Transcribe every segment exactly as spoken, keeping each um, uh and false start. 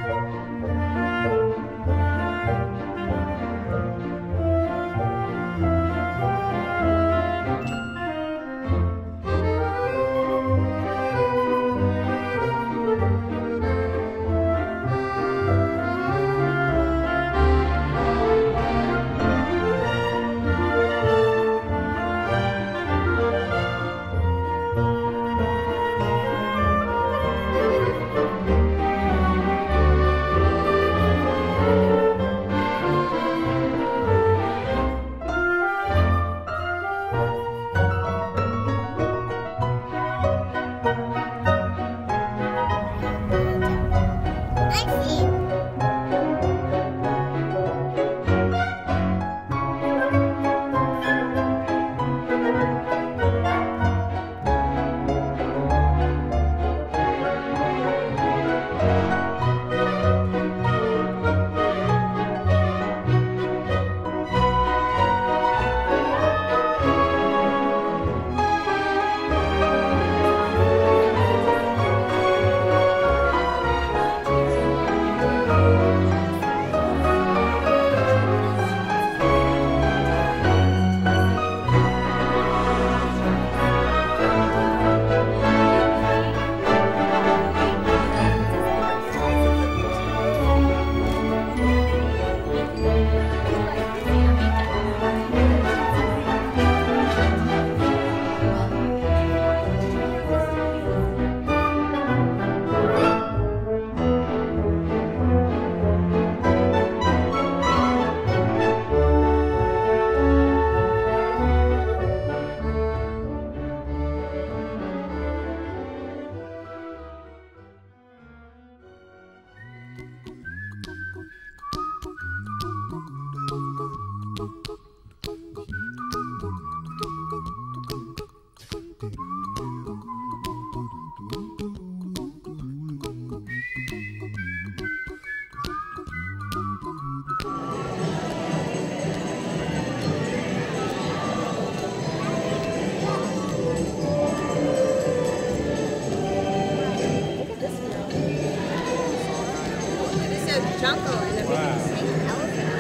jungle and a wow. big snake elephant.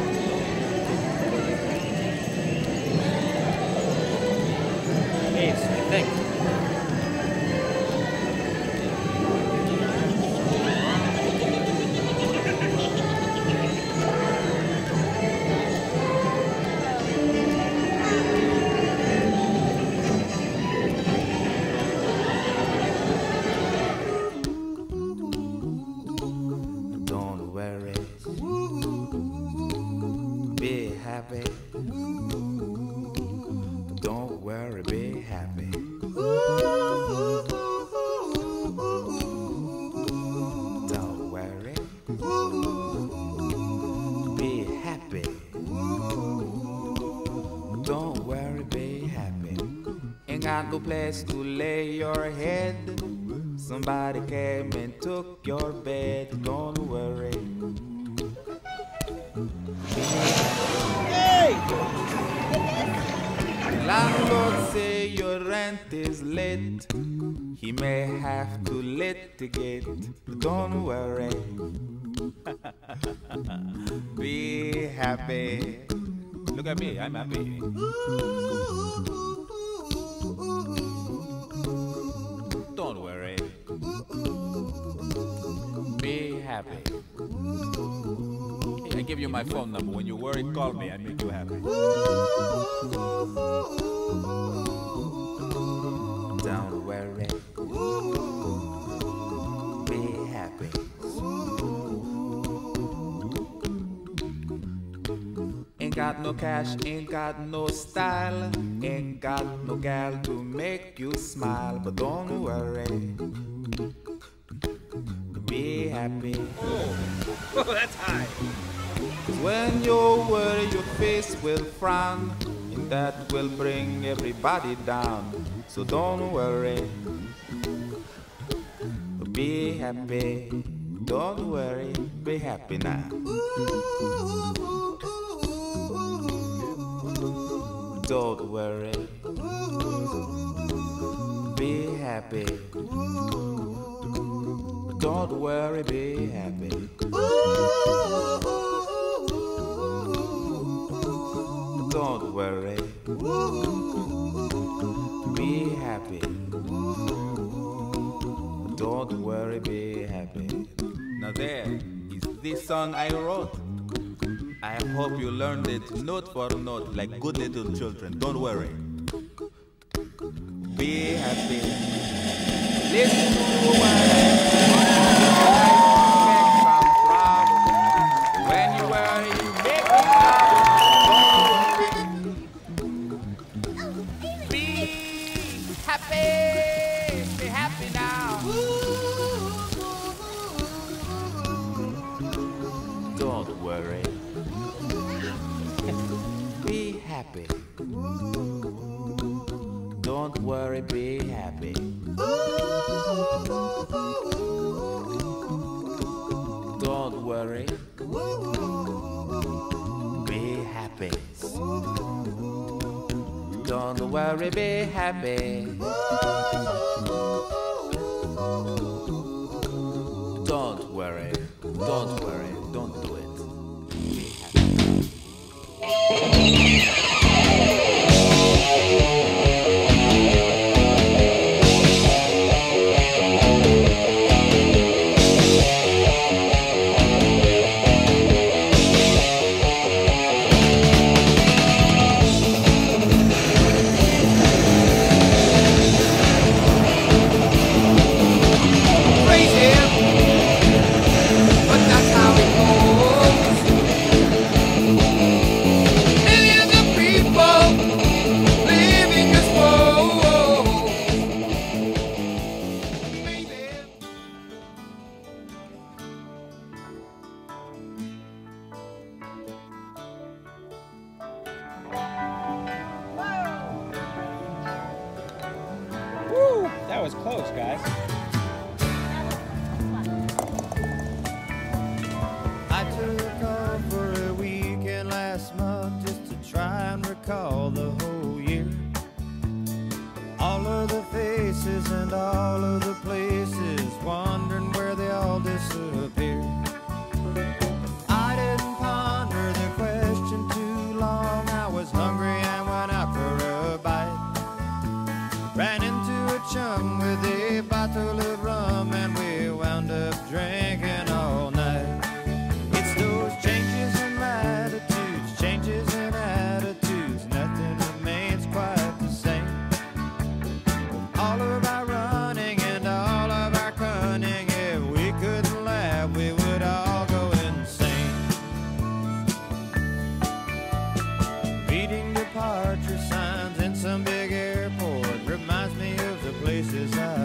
Hey, I think. Be happy. Don't worry, be happy. Don't worry. Be happy. Don't worry, be happy. Ain't got no place to lay your head. Somebody came and took your bed. Don't worry. Hey! Landlord say your rent is late. He may have to litigate. Don't worry. Be happy. Look at me, I'm happy. Don't worry. Be happy. I give you my phone number. When you worry, call me. I make you happy. Don't worry. Be happy. Ain't got no cash, ain't got no style, ain't got no gal to make you smile, but don't worry. Be happy. Oh, that's high. When you worry, your face will frown, and that will bring everybody down. So don't worry. Be happy. Don't worry. Be happy now. Don't worry. Be happy. Don't worry, be happy. Don't worry. Be happy. Don't worry, be happy. Now there is this song I wrote. I hope you learned it note for note like good little children. Don't worry. Be happy. Listen to what I say. When you worry, you make me laugh. Be happy. Be happy now. Don't worry. Be happy. Don't worry, be happy. Don't worry. Be happy. Don't worry, be happy. Don't worry. Don't worry. Don't do it. Be happy. That was close, guys. I took off for a weekend last month just to try and recall the whole year. All of the faces and all of the places, wondering where they all disappeared. I didn't ponder the question too long. I was hungry and went out for a bite. Ran into a chum with a bottle of rum and we wound up drinking all night. It's those changes in latitudes, changes in attitudes, nothing remains quite the same. All of our running and all of our cunning, if we couldn't laugh we would all go insane. Beating departure signs in some big airport reminds me of the places I